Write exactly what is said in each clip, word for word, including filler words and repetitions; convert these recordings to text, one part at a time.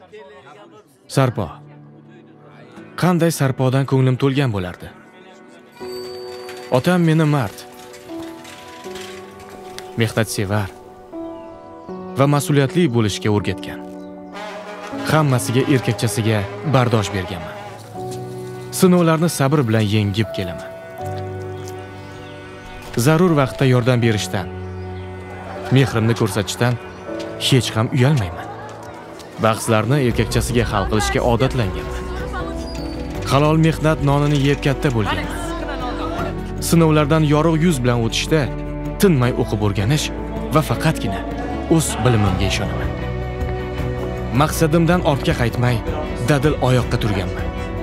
Sarpo. Qanday sarpodan ko'nglim to'lgan bo'lardi. Otam meni mard, mehnatsevar va mas'uliyatli bo'lishga o'rgatgan. Hammasiga erkakchasiga bardosh berganman. Sinovlarni sabr bilan yengib kelaman. Zarur vaqtda yordam berishdan, mehrimni ko'rsatishdan hech ham uyalmayman. Bahslarni erkakchasiga hal qilishga odatlanganman. Halol mehnat nonini yeb katta bo'lganman. Sinovlardan yorug' yuz bilan o'tishda tinmay o'qib o'rganish va faqatgina o'z bilimimga ishonaman. Maqsadimdan ortga qaytmay, dadil oyoqqa turganman.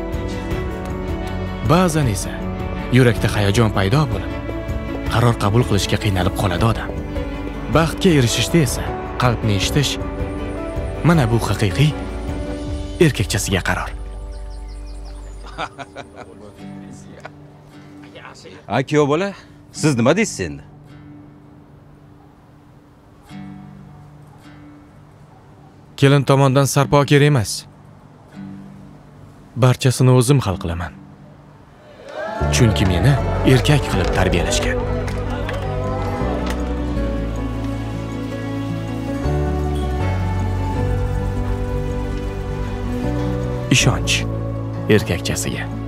Ba'zan esa yurakda hayajon paydo bo'lib, qaror qabul qilishga qiynalib qoladi odam. Baxtga erishishda esa qalbni eshitish, mana bu haqiqiy erkakchasiga qaror. Aka bola, siz nima deysiz endi? Kelin tomondan sarpo kerak emas. Barchasini o'zim hal qilaman. Chunki meni erkak qilib tarbiyalashgan. Ishonch erkakchasiga.